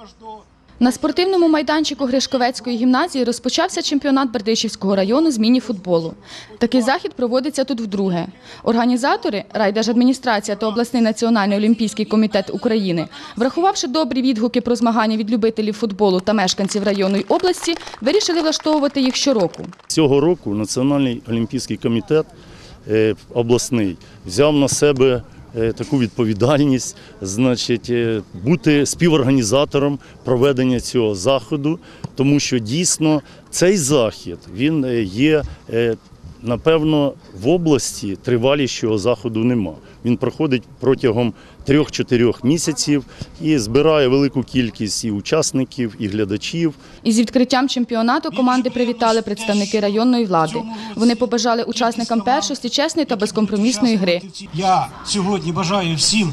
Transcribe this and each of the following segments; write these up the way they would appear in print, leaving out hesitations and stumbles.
На спортивному майданчику Гришковецької гімназії розпочався чемпіонат Бердичівського району з міні-футболу. Такий захід проводиться тут вдруге. Організатори, райдержадміністрація та обласний національний олімпійський комітет України, врахувавши добрі відгуки про змагання від любителів футболу та мешканців району й області, вирішили влаштовувати їх щороку. Цього року Національний олімпійський комітет обласний взяв на себе таку відповідальність, значить, бути співорганізатором проведення цього заходу, тому що дійсно цей захід, він є, напевно, в області тривалішого заходу нема. Він проходить протягом 3-4 місяців і збирає велику кількість і учасників, і глядачів. Із відкриттям чемпіонату команди привітали представники районної влади. Вони побажали учасникам першості чесної та безкомпромісної гри. Я сьогодні бажаю всім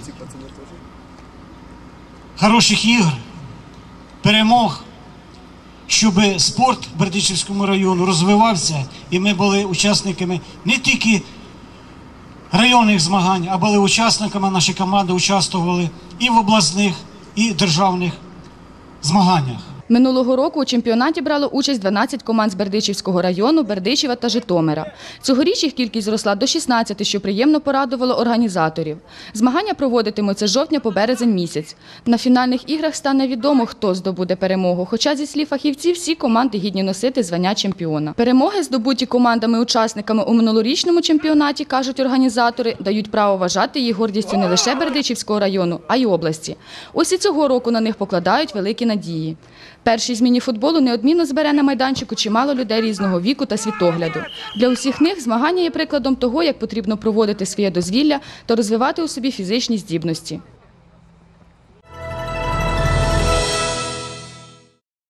хороших ігор, перемог, щоб спорт в Бердичівському району розвивався і ми були учасниками не тільки районних змагань, а були учасниками, наші команди участвували і в обласних, і державних змаганнях. Минулого року у чемпіонаті брало участь 12 команд з Бердичівського району, Бердичева та Житомира. Цьогоріч їх кількість зросла до 16, що приємно порадувало організаторів. Змагання проводитимуться з жовтня по березень місяць. На фінальних іграх стане відомо, хто здобуде перемогу, хоча, зі слів фахівців, всі команди гідні носити звання чемпіона. Перемоги, здобуті командами-учасниками у минулорічному чемпіонаті, кажуть організатори, дають право вважати їх гордістю не лише Бердичівського району, а й області. Ось і цього року на них покладають великі надії. Перший з міні-футболу неодмінно збере на майданчику чимало людей різного віку та світогляду. Для усіх них змагання є прикладом того, як потрібно проводити своє дозвілля та розвивати у собі фізичні здібності.